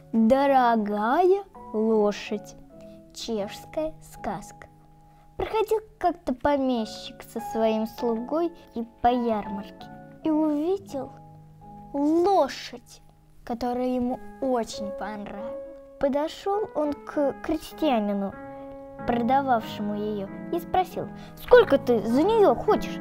Дорогая лошадь. Чешская сказка. Проходил как-то помещик со своим слугой и по ярмарке и увидел лошадь, которая ему очень понравилась. Подошел он к крестьянину, продававшему ее, и спросил: «Сколько ты за нее хочешь?»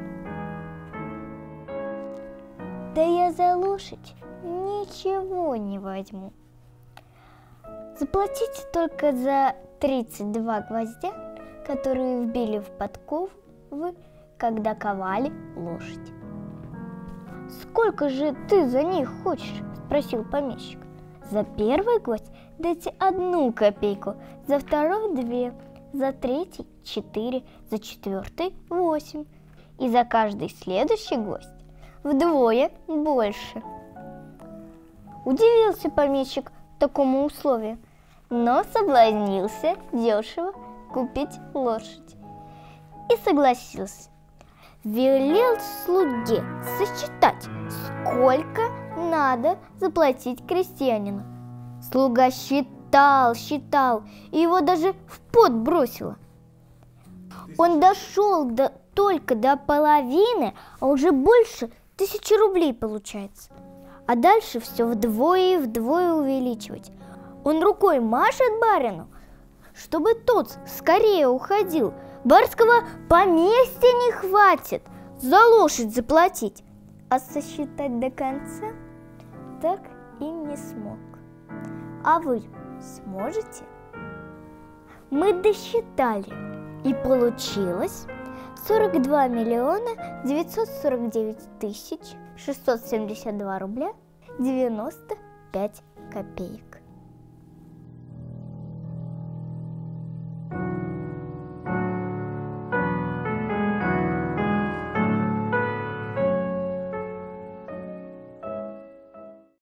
«Да я за лошадь ничего не возьму. Заплатите только за 32 гвоздя, которые вбили в подкову, когда ковали лошадь». «Сколько же ты за них хочешь?» – спросил помещик. «За первый гвоздь дайте 1 копейку, за второй 2, за третий 4, за четвертый 8, и за каждый следующий гвоздь вдвое больше». Удивился помещик такому условию, но соблазнился дешево купить лошадь и согласился. Велел слуге сосчитать, сколько надо заплатить крестьянину. Слуга считал, и его даже в пот бросило. Он дошел только до половины, а уже больше 1000 рублей получается. А дальше все вдвое и вдвое увеличивать. Он рукой машет барину, чтобы тот скорее уходил. Барского поместья не хватит за лошадь заплатить. А сосчитать до конца так и не смог. А вы сможете? Мы досчитали, и получилось 42 949 672 рубля 95 копеек.